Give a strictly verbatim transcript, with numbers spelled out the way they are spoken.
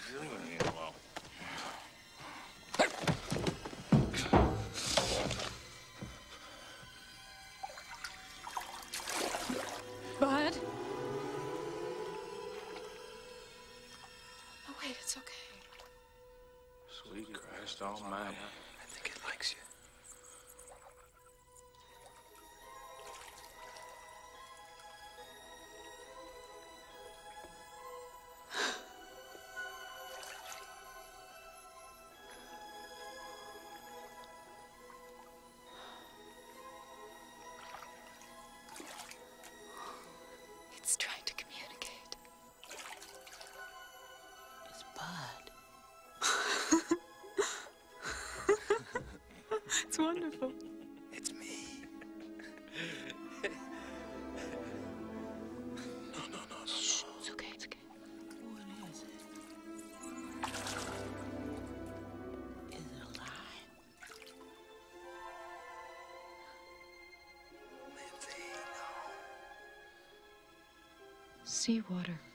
Leave me alone. Bud? Oh, wait, it's okay. Sweet Christ almighty. I think it likes you. It's trying to communicate. It's Bud. It's wonderful. It's me. No, no, no, no, Shh, no. it's okay, it's okay. What is it? Is it alive? Lindsay, no. Seawater.